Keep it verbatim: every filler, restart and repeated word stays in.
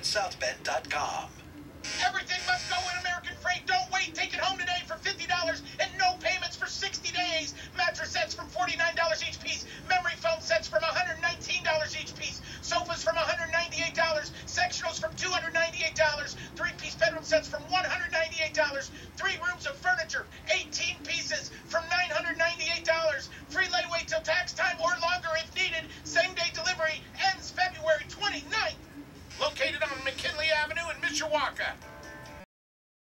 south bend dot com. Everything must go in American Freight. Don't wait. Take it home today for fifty dollars and no payments for sixty days. Mattress